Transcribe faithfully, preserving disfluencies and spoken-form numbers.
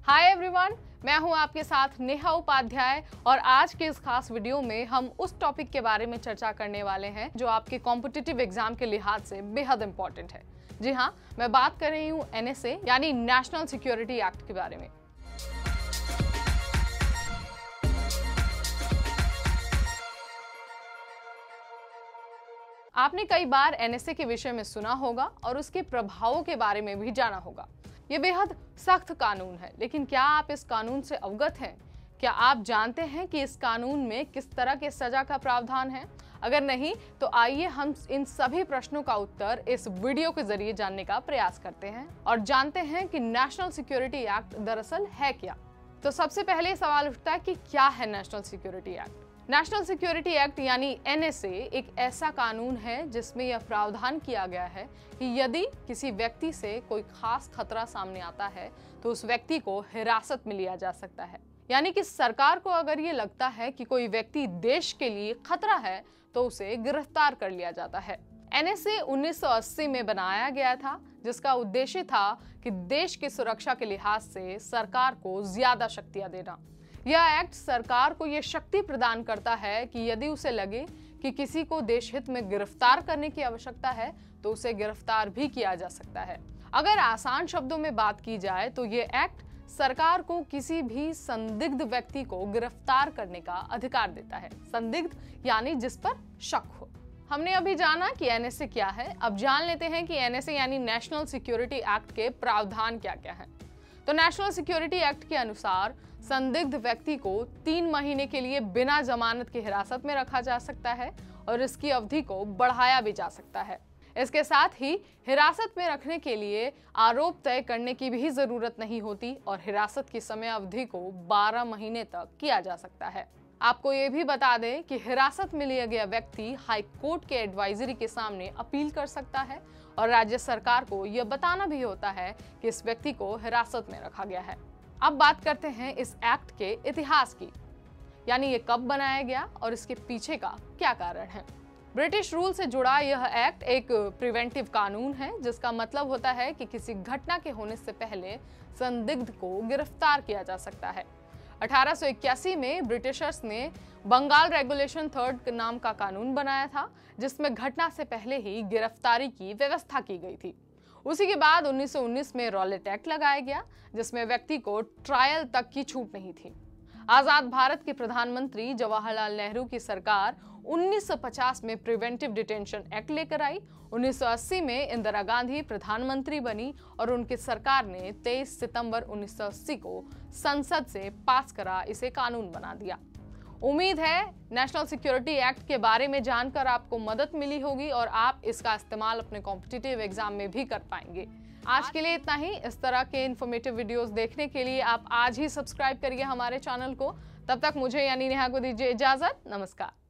Hi everyone, मैं हूं आपके साथ नेहा उपाध्याय और आज के इस खास वीडियो में हम उस टॉपिक के बारे में चर्चा करने वाले हैं जो आपके कॉम्पिटिटिव एग्जाम के लिहाज से बेहद इंपॉर्टेंट है। जी हां, मैं बात कर रही हूं एन एस ए यानी नेशनल सिक्योरिटी एक्ट के बारे में। आपने कई बार एन एस ए के विषय में सुना होगा और उसके प्रभावों के बारे में भी जाना होगा। ये बेहद सख्त कानून है, लेकिन क्या आप इस कानून से अवगत हैं? क्या आप जानते हैं कि इस कानून में किस तरह के सजा का प्रावधान है? अगर नहीं, तो आइए हम इन सभी प्रश्नों का उत्तर इस वीडियो के जरिए जानने का प्रयास करते हैं और जानते हैं कि नेशनल सिक्योरिटी एक्ट दरअसल है क्या। तो सबसे पहले सवाल उठता है कि क्या है national security act? National security act यानी एन एस ए एक ऐसा कानून है जिसमें यह प्रावधान किया गया है कि यदि किसी व्यक्ति से कोई खास खतरा सामने आता है तो उस व्यक्ति को हिरासत में लिया जा सकता है। यानी कि सरकार को अगर ये लगता है कि कोई व्यक्ति देश के लिए खतरा है तो उसे गिरफ्तार कर लिया जाता है। एन एस ए उन्नीस सौ अस्सी में बनाया गया था, जिसका उद्देश्य था कि देश की सुरक्षा के लिहाज से सरकार को ज्यादा शक्तियां देना। यह एक्ट सरकार को यह शक्ति प्रदान करता है कि यदि उसे लगे कि किसी को देश हित में गिरफ्तार करने की आवश्यकता है तो उसे गिरफ्तार भी किया जा सकता है। अगर आसान शब्दों में बात की जाए तो ये एक्ट सरकार को किसी भी संदिग्ध व्यक्ति को गिरफ्तार करने का अधिकार देता है। संदिग्ध यानी जिस पर शक हो। हमने अभी जाना कि एन एस ए क्या है, अब जान लेते हैं कि एन एस ए यानी नेशनल सिक्योरिटी एक्ट के प्रावधान क्या क्या है। तो नेशनल सिक्योरिटी एक्ट के अनुसार संदिग्ध व्यक्ति को तीन महीने के लिए बिना जमानत की हिरासत में रखा जा सकता है और इसकी अवधि को बढ़ाया भी जा सकता है। इसके साथ ही हिरासत में रखने के लिए आरोप तय करने की भी जरूरत नहीं होती और हिरासत की समय अवधि को बारह महीने तक किया जा सकता है। आपको ये भी बता दें कि हिरासत में लिया गया व्यक्ति हाई कोर्ट के एडवाइजरी के सामने अपील कर सकता है और राज्य सरकार को यह बताना भी होता है कि इस व्यक्ति को हिरासत में रखा गया है। अब बात करते हैं इस एक्ट के इतिहास की, यानी ये कब बनाया गया और इसके पीछे का क्या कारण है। ब्रिटिश रूल से जुड़ा यह एक्ट एक प्रिवेंटिव कानून है, जिसका मतलब होता है कि किसी घटना के होने से पहले संदिग्ध को गिरफ्तार किया जा सकता है। अठारह सौ इक्यासी में ब्रिटिशर्स ने बंगाल रेगुलेशन थर्ड नाम का कानून बनाया था, जिसमें घटना से पहले ही गिरफ्तारी की व्यवस्था की गई थी। उसी के बाद उन्नीस सौ उन्नीस में रॉलेट एक्ट लगाया गया, जिसमें व्यक्ति को ट्रायल तक की छूट नहीं थी। आजाद भारत के प्रधानमंत्री जवाहरलाल नेहरू की सरकार उन्नीस सौ पचास में प्रिवेंटिव डिटेंशन एक्ट लेकर आई। उन्नीस सौ अस्सी में इंदिरा गांधी प्रधानमंत्री बनी और उनकी सरकार ने तेईस सितंबर उन्नीस सौ अस्सी को संसद से पास करा इसे कानून बना दिया। उम्मीद है नेशनल सिक्योरिटी एक्ट के बारे में जानकर आपको मदद मिली होगी और आप इसका इस्तेमाल अपने कॉम्पिटिटिव एग्जाम में भी कर पाएंगे। आज के लिए इतना ही। इस तरह के इन्फॉर्मेटिव वीडियोस देखने के लिए आप आज ही सब्सक्राइब करिए हमारे चैनल को। तब तक मुझे यानी नेहा को दीजिए इजाजत। नमस्कार।